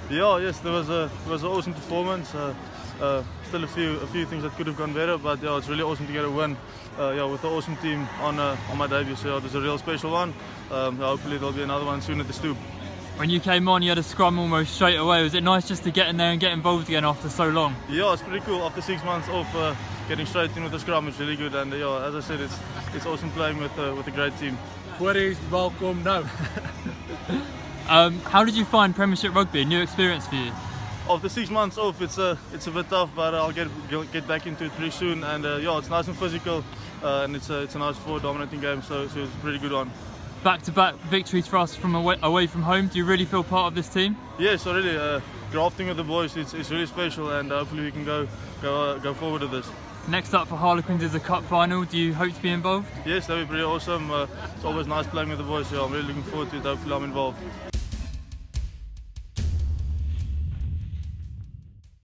Yeah, yes, there was an awesome performance. Still a few things that could have gone better, but yeah, it's really awesome to get a win. Yeah, with the awesome team on my debut. So yeah, it was a real special one. Hopefully there'll be another one soon at the Stoop. When you came on, you had a scrum almost straight away. Was it nice just to get in there and get involved again after so long? Yeah, it's pretty cool. After 6 months off, getting straight in with the scrum is really good. And yeah, as I said, it's awesome playing with a great team. Queries, welcome now. How did you find Premiership rugby? A new experience for you? After 6 months off, it's a bit tough, but I'll get back into it pretty soon. And yeah, it's nice and physical, and it's a nice forward dominating game. So it's a pretty good one. Back-to-back victories for us from away from home. Do you really feel part of this team? Yes, already. Grafting with the boys, it's really special, and hopefully we can go forward with this. Next up for Harlequins is a cup final. Do you hope to be involved? Yes, that'd be pretty awesome. It's always nice playing with the boys, so I'm really looking forward to it. Hopefully I'm involved.